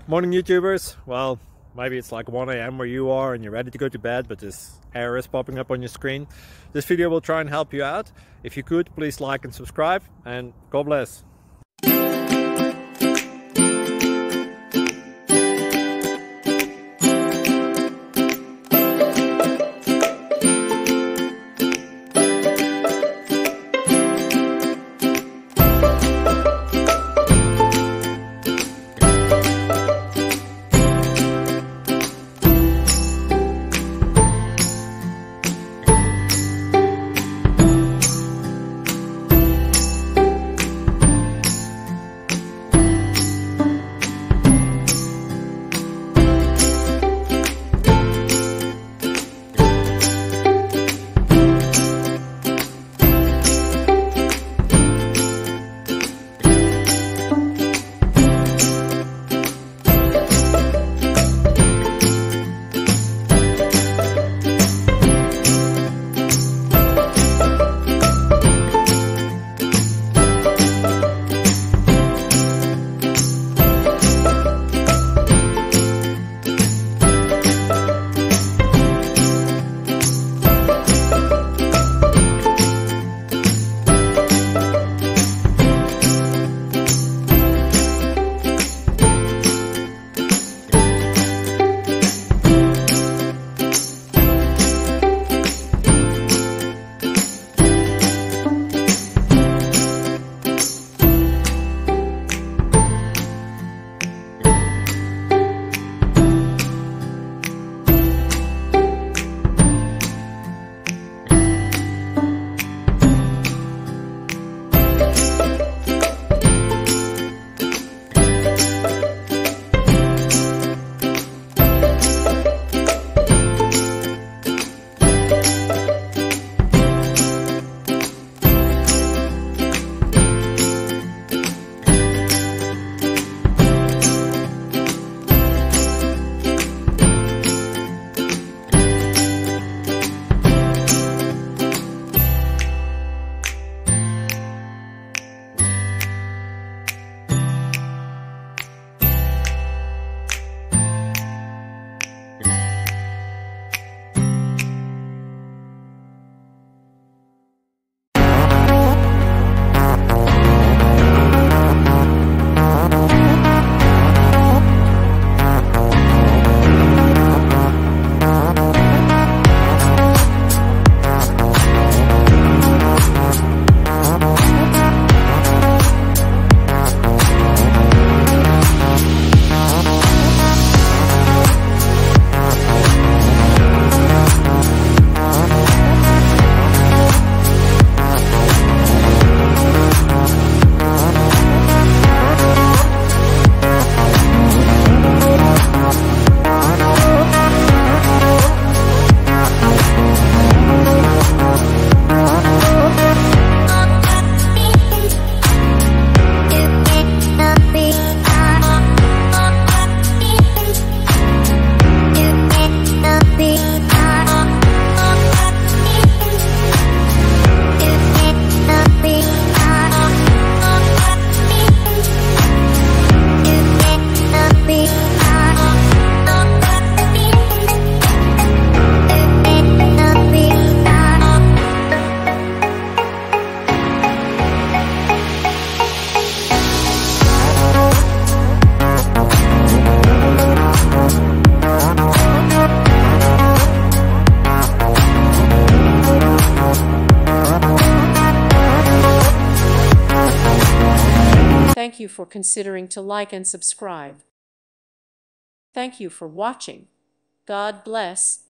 Morning YouTubers. Well, maybe it's like 1 a.m. where you are and you're ready to go to bed, but this error is popping up on your screen. This video will try and help you out. If you could, please like and subscribe, and God bless. Thank you for considering to like and subscribe. Thank you for watching. God bless.